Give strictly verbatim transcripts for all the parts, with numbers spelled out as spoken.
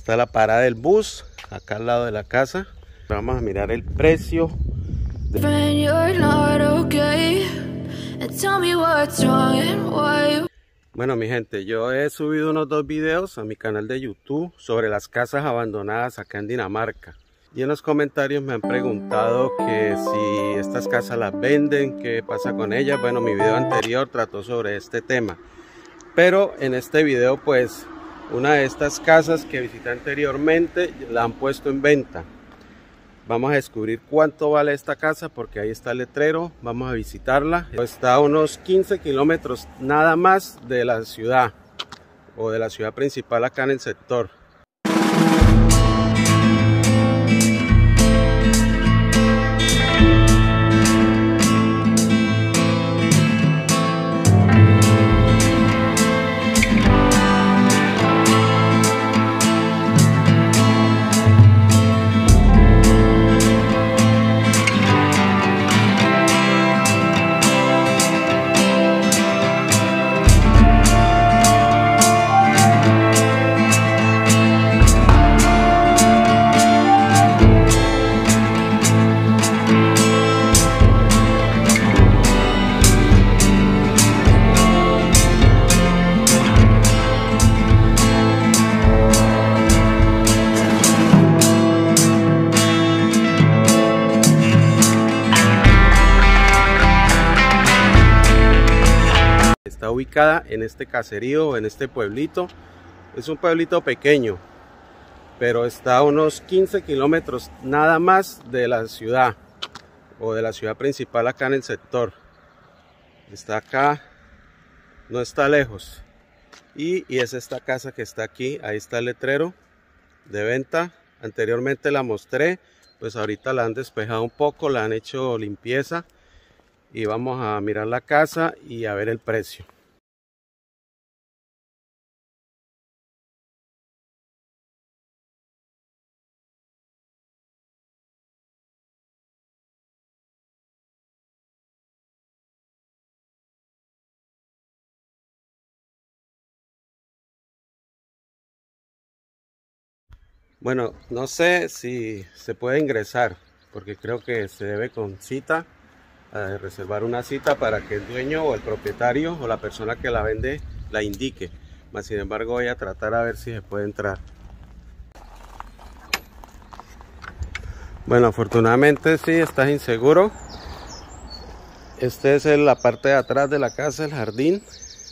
está la parada del bus, acá al lado de la casa. Vamos a mirar el precio. Bueno, mi gente, yo he subido unos dos videos a mi canal de YouTube sobre las casas abandonadas acá en Dinamarca. Y en los comentarios me han preguntado que si estas casas las venden, qué pasa con ellas. Bueno, mi video anterior trató sobre este tema. Pero en este video, pues, una de estas casas que visité anteriormente la han puesto en venta. Vamos a descubrir cuánto vale esta casa porque ahí está el letrero. Vamos a visitarla. Está a unos quince kilómetros nada más de la ciudad o de la ciudad principal acá en el sector. Está ubicada en este caserío, en este pueblito. Es un pueblito pequeño, pero está a unos quince kilómetros nada más de la ciudad o de la ciudad principal acá en el sector. Está acá, no está lejos. Y, y es esta casa que está aquí, ahí está el letrero de venta. Anteriormente la mostré, pues ahorita la han despejado un poco, la han hecho limpieza. Y vamos a mirar la casa y a ver el precio. Bueno, no sé si se puede ingresar porque creo que se debe con cita. A reservar una cita para que el dueño o el propietario o la persona que la vende la indique. Mas sin embargo voy a tratar a ver si se puede entrar. Bueno, afortunadamente sí, estás inseguro. Este es la parte de atrás de la casa, el jardín.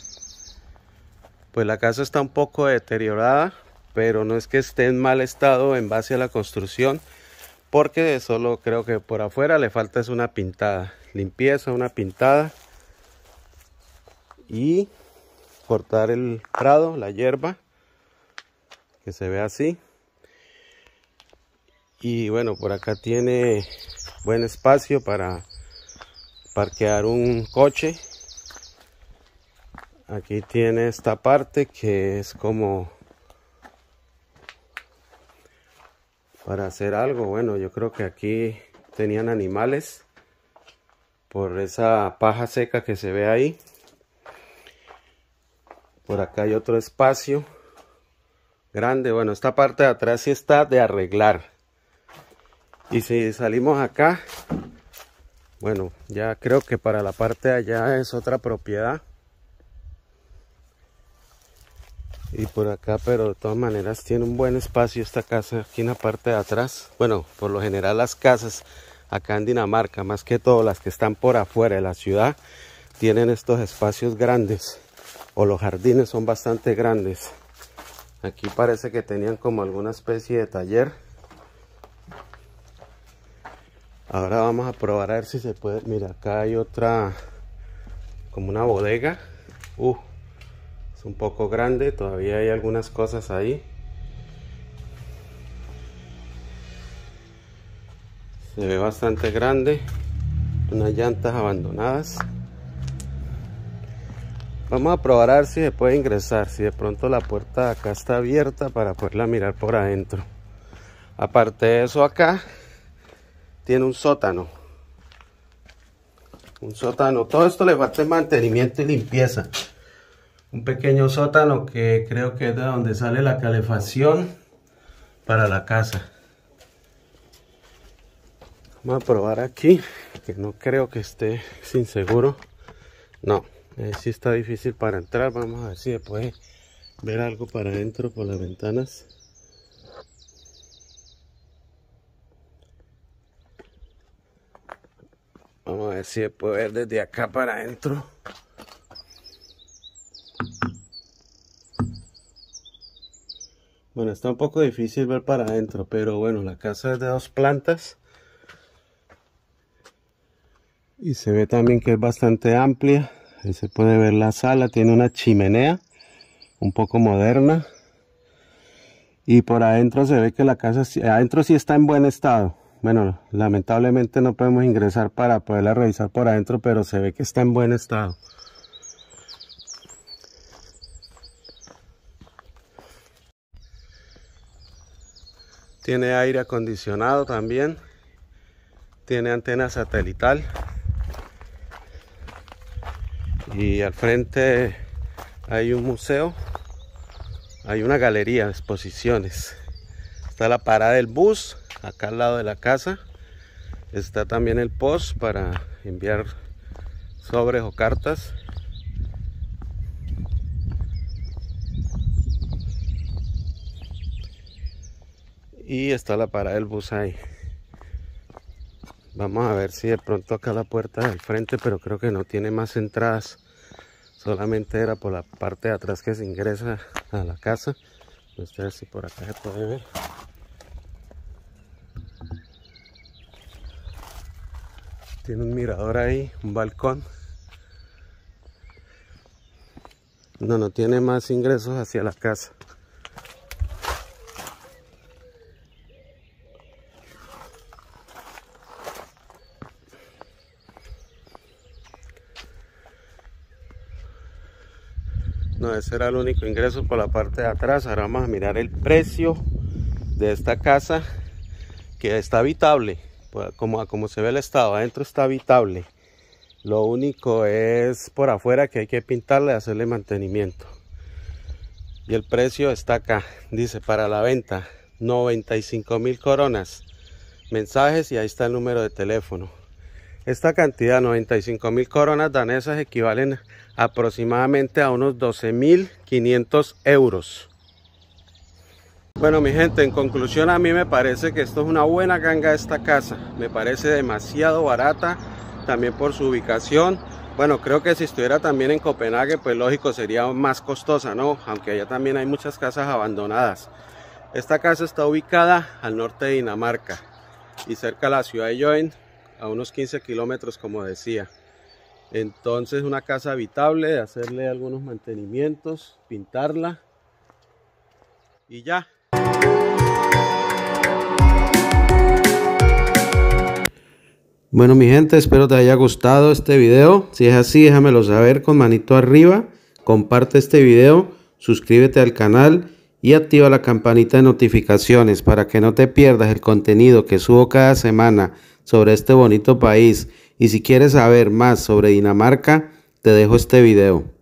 Pues la casa está un poco deteriorada, pero no es que esté en mal estado en base a la construcción, porque solo creo que por afuera le falta es una pintada. Limpieza, una pintada y cortar el prado, la hierba, que se ve así. Y bueno, por acá tiene buen espacio para parquear un coche. Aquí tiene esta parte que es como para hacer algo. Bueno, yo creo que aquí tenían animales por esa paja seca que se ve ahí. Por acá hay otro espacio grande. Bueno, esta parte de atrás sí está de arreglar. Y si salimos acá, bueno, ya creo que para la parte de allá es otra propiedad. Y por acá, pero de todas maneras tiene un buen espacio esta casa aquí en la parte de atrás. Bueno, por lo general las casas acá en Dinamarca, más que todo las que están por afuera de la ciudad, tienen estos espacios grandes, o los jardines son bastante grandes. Aquí parece que tenían como alguna especie de taller. Ahora vamos a probar a ver si se puede. Mira, acá hay otra, como una bodega. Uh, es un poco grande, todavía hay algunas cosas ahí. Se ve bastante grande, unas llantas abandonadas. Vamos a probar a ver si se puede ingresar, si de pronto la puerta de acá está abierta para poderla mirar por adentro. Aparte de eso, acá tiene un sótano. Un sótano, todo esto le falta mantenimiento y limpieza. Un pequeño sótano que creo que es de donde sale la calefacción para la casa. Vamos a probar aquí, que no creo que esté sin seguro. No, eh, sí está difícil para entrar. Vamos a ver si se puede ver algo para adentro por las ventanas. Vamos a ver si se puede ver desde acá para adentro. Bueno, está un poco difícil ver para adentro, pero bueno, la casa es de dos plantas. Y se ve también que es bastante amplia. Ahí se puede ver la sala, tiene una chimenea un poco moderna. Y por adentro se ve que la casa, adentro sí está en buen estado. Bueno, lamentablemente no podemos ingresar para poderla revisar por adentro, pero se ve que está en buen estado. Tiene aire acondicionado también. Tiene antena satelital. Y al frente hay un museo. Hay una galería de exposiciones. Está la parada del bus, acá al lado de la casa. Está también el post para enviar sobres o cartas. Y está la parada del bus ahí. Vamos a ver si de pronto acá la puerta del frente, pero creo que no tiene más entradas. Solamente era por la parte de atrás que se ingresa a la casa. No sé si por acá se puede ver. Tiene un mirador ahí, un balcón. No, no tiene más ingresos hacia la casa. No, ese era el único ingreso por la parte de atrás. Ahora vamos a mirar el precio de esta casa, que está habitable, como, como se ve el estado. Adentro está habitable. Lo único es por afuera que hay que pintarle y hacerle mantenimiento. Y el precio está acá. Dice para la venta noventa y cinco mil coronas. Mensajes y ahí está el número de teléfono. Esta cantidad, noventa y cinco mil coronas danesas, equivalen aproximadamente a unos doce mil quinientos euros. Bueno, mi gente, en conclusión, a mí me parece que esto es una buena ganga esta casa. Me parece demasiado barata, también por su ubicación. Bueno, creo que si estuviera también en Copenhague, pues lógico sería más costosa, ¿no? Aunque allá también hay muchas casas abandonadas. Esta casa está ubicada al norte de Dinamarca y cerca de la ciudad de Joen, a unos quince kilómetros, como decía. Entonces, una casa habitable, de hacerle algunos mantenimientos, pintarla y ya. Bueno, mi gente, espero te haya gustado este video. Si es así, déjamelo saber con manito arriba. Comparte este video, suscríbete al canal y activa la campanita de notificaciones para que no te pierdas el contenido que subo cada semana sobre este bonito país. Y si quieres saber más sobre Dinamarca, te dejo este video.